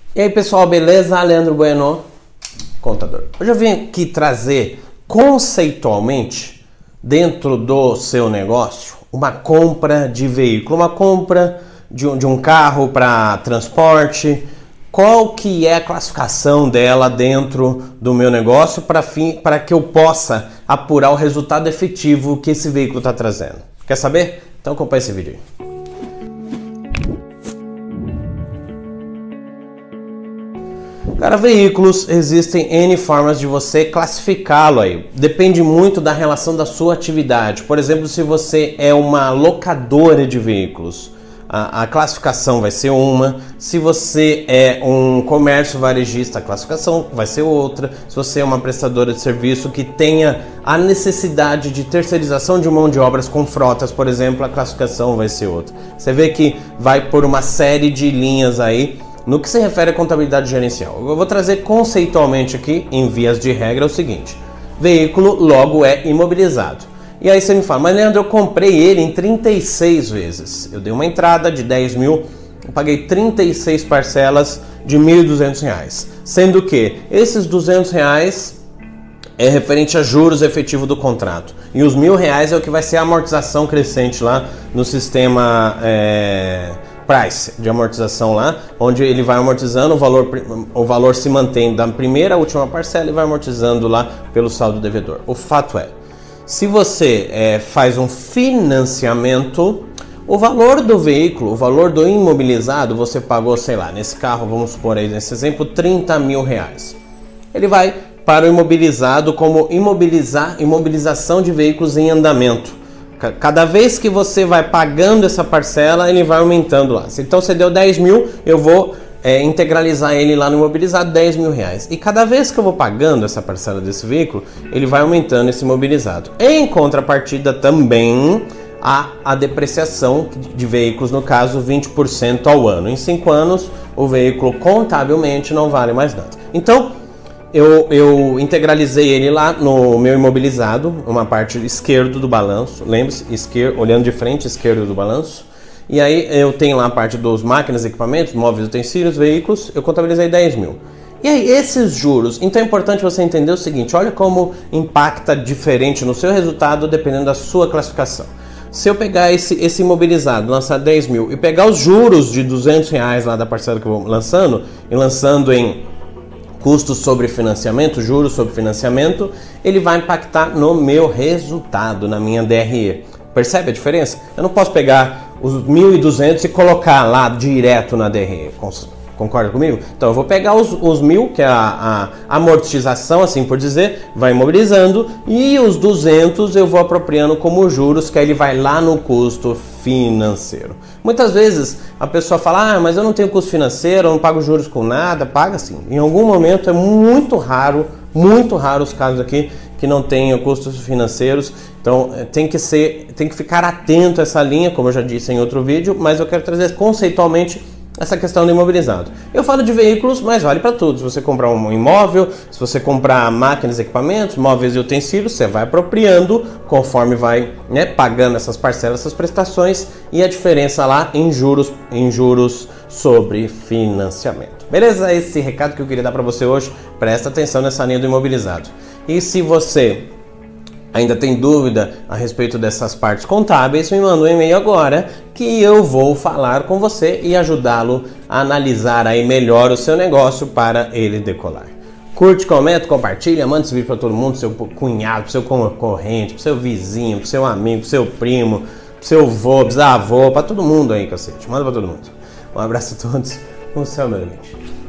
E aí pessoal, beleza? Leandro Bueno, contador. Hoje eu vim aqui trazer conceitualmente dentro do seu negócio uma compra de veículo, uma compra de um carro para transporte. Qual que é a classificação dela dentro do meu negócio para que eu possa apurar o resultado efetivo que esse veículo está trazendo? Quer saber? Então acompanha esse vídeo aí. Cara, veículos, existem N formas de você classificá-lo aí. Depende muito da relação da sua atividade. Por exemplo, se você é uma locadora de veículos, a classificação vai ser uma. Se você é um comércio varejista, a classificação vai ser outra. Se você é uma prestadora de serviço que tenha a necessidade de terceirização de mão de obras com frotas, por exemplo, a classificação vai ser outra. Você vê que vai por uma série de linhas aí. No que se refere à contabilidade gerencial, eu vou trazer conceitualmente aqui, em vias de regra, o seguinte: veículo logo é imobilizado. E aí você me fala, mas Leandro, eu comprei ele em 36 vezes. Eu dei uma entrada de 10 mil, eu paguei 36 parcelas de R$ 1.200. Sendo que esses R$ 200 é referente a juros efetivo do contrato. E os R$ 1.000 é o que vai ser a amortização crescente lá no sistema price de amortização lá, onde ele vai amortizando, o valor se mantém da primeira à última parcela e vai amortizando lá pelo saldo devedor. O fato é, se você faz um financiamento, o valor do veículo, o valor do imobilizado, você pagou, sei lá, nesse carro, vamos supor aí, nesse exemplo, R$ 30 mil. Ele vai para o imobilizado como imobilização de veículos em andamento. Cada vez que você vai pagando essa parcela, ele vai aumentando lá. Então você deu 10 mil, eu vou integralizar ele lá no imobilizado, R$ 10 mil. E cada vez que eu vou pagando essa parcela desse veículo, ele vai aumentando esse imobilizado. Em contrapartida também a depreciação de veículos, no caso 20% ao ano. Em 5 anos, o veículo contabilmente não vale mais nada. Então, eu integralizei ele lá no meu imobilizado, uma parte esquerda do balanço, lembre-se, olhando de frente, esquerdo do balanço. E aí eu tenho lá a parte dos máquinas, equipamentos, móveis, utensílios, veículos, eu contabilizei 10 mil. E aí esses juros, então é importante você entender o seguinte, olha como impacta diferente no seu resultado dependendo da sua classificação. Se eu pegar esse imobilizado, lançar 10 mil e pegar os juros de R$ 200 lá da parcela que eu vou lançando, e lançando em custos sobre financiamento, juros sobre financiamento, ele vai impactar no meu resultado, na minha DRE. Percebe a diferença? Eu não posso pegar os 1.200 e colocar lá direto na DRE. Concorda comigo? Então eu vou pegar os 1.000, que é a amortização, assim por dizer, vai imobilizando, e os 200 eu vou apropriando como juros, que aí ele vai lá no custo financeiro. Muitas vezes a pessoa fala, mas eu não tenho custo financeiro, eu não pago juros com nada. Paga sim. Em algum momento, é muito raro os casos aqui que não tenham custos financeiros. Então tem que ficar atento a essa linha, como eu já disse em outro vídeo, mas eu quero trazer conceitualmente essa questão do imobilizado. Eu falo de veículos, mas vale para tudo. Se você comprar um imóvel, se você comprar máquinas, equipamentos, móveis e utensílios, você vai apropriando conforme vai pagando essas parcelas, essas prestações, e a diferença lá em juros sobre financiamento. Beleza? Esse recado que eu queria dar para você hoje. Presta atenção nessa linha do imobilizado. E se você ainda tem dúvida a respeito dessas partes contábeis, me manda um e-mail agora que eu vou falar com você e ajudá-lo a analisar aí melhor o seu negócio para ele decolar. Curte, comenta, compartilha, manda esse vídeo para todo mundo, pro seu cunhado, pro seu concorrente, pro seu vizinho, pro seu amigo, pro seu primo, pro seu avô, bisavô, para todo mundo aí, cacete. Manda para todo mundo. Um abraço a todos, o céu, meu amigo.